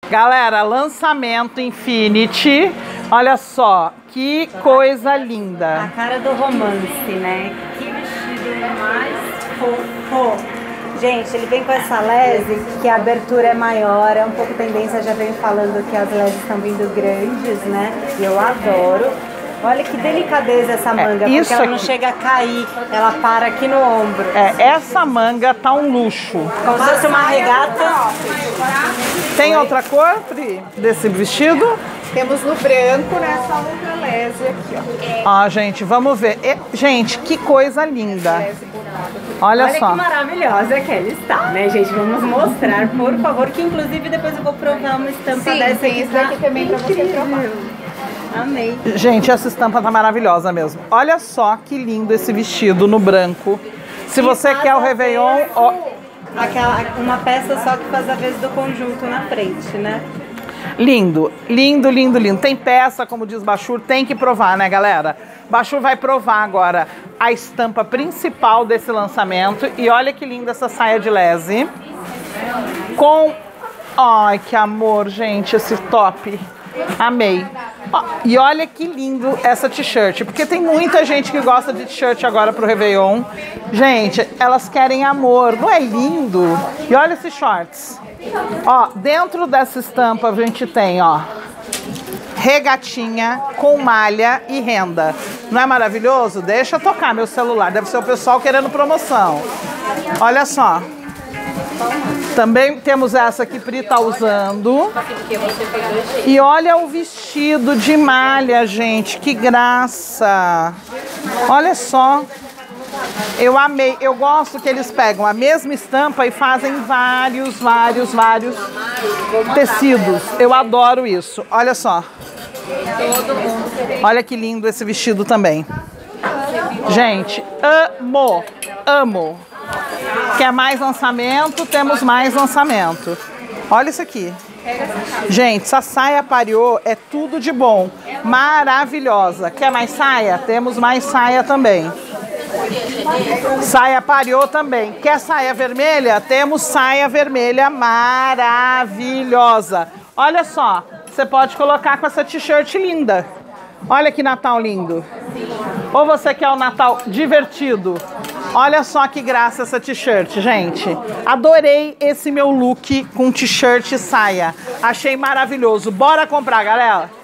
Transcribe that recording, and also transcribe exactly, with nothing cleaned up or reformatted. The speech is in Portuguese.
Galera, lançamento Infinity. Olha só, que coisa linda. A cara do romance, né? Que vestido mais fofo. Gente, ele vem com essa lese que a abertura é maior, é um pouco tendência, já venho falando que as leses estão vindo grandes, né? E eu adoro. Olha que delicadeza essa manga, é, porque ela aqui não chega a cair, ela para aqui no ombro. É, essa manga tá um luxo. Como se fosse uma regata. Tem outra cor, Pri, desse vestido? Temos no branco, nessa outra lese aqui, ó. Ó, gente, vamos ver. E, gente, que coisa linda. Olha, Olha só. que maravilhosa que ela está, né, gente? Vamos mostrar, por favor, que inclusive depois eu vou provar uma estampa Sim, dessa tem aqui. isso aqui também pra você provar. Amei. Gente, essa estampa tá maravilhosa mesmo. Olha só que lindo esse vestido no branco. Se você quer o Réveillon... Ó... Aquela, uma peça só que faz a vez do conjunto na frente, né? Lindo, lindo, lindo, lindo. Tem peça, como diz Bachur, tem que provar, né, galera? Bachur vai provar agora a estampa principal desse lançamento. E olha que linda essa saia de lese. Com... Ai, que amor, gente, esse top. Amei. Ó, e olha que lindo essa t-shirt, porque tem muita gente que gosta de t-shirt agora pro Réveillon. Gente, elas querem amor, não é lindo? E olha esses shorts. Ó, dentro dessa estampa a gente tem, ó, regatinha com malha e renda. Não é maravilhoso? Deixa eu tocar meu celular, deve ser o pessoal querendo promoção. Olha só. Também temos essa que Pri tá usando. E olha o vestido de malha, gente. Que graça. Olha só. Eu amei. Eu gosto que eles pegam a mesma estampa e fazem vários, vários, vários tecidos. Eu adoro isso. Olha só. Olha que lindo esse vestido também. Gente, amo. Amo. Quer mais lançamento? Temos mais lançamento. Olha isso aqui. Gente, essa saia pariô é tudo de bom. Maravilhosa. Quer mais saia? Temos mais saia também. Saia pariô também. Quer saia vermelha? Temos saia vermelha maravilhosa. Olha só, você pode colocar com essa t-shirt linda. Olha que Natal lindo. Ou você quer o Natal divertido? Olha só que graça essa t-shirt, gente. Adorei esse meu look com t-shirt e saia. Achei maravilhoso. Bora comprar, galera!